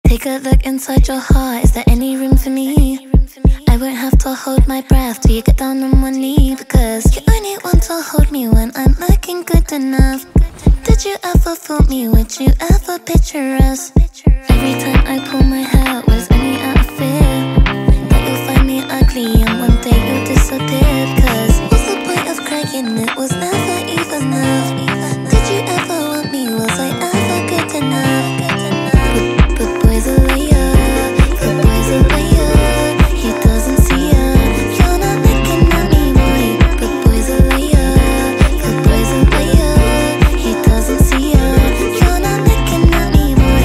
Take a look inside your heart, is there any room for me? I won't have to hold my breath till you get down on one knee, because you only want to hold me when I'm looking good enough. Did you ever fool me? Would you ever picture us? Every time I pull my hair, was only out of fear that you'll find me ugly and one day you'll disappear. Cause what's the point of crying? It was never even enough. Did you ever want me? Was I ever good enough? But boy's a liar, but boy's a liar. He doesn't see ya. You're not looking at me, boy. But boy's a liar, but boy's a liar. He doesn't see ya. You're not looking at me, boy.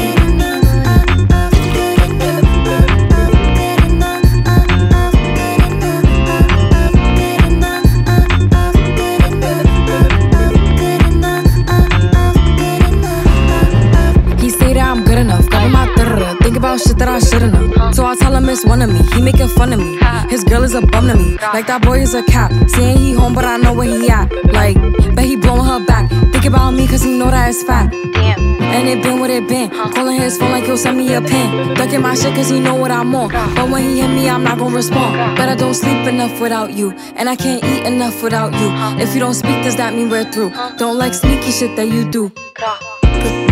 He say that I'm good enough, got my think about shit that I shouldn't have. So I tell him it's one of me, he making fun of me. His girl is a bum to me, like that boy is a cat. Saying he home but I know where he at. Like, bet he blowing her back. Think about me cause he know that it's fat. And it been what it been. Calling his phone like he'll send me a pin. Ducking my shit cause he know what I'm on. But when he hit me I'm not gonna respond. But I don't sleep enough without you, and I can't eat enough without you. If you don't speak, does that mean we're through? Don't like sneaky shit that you do.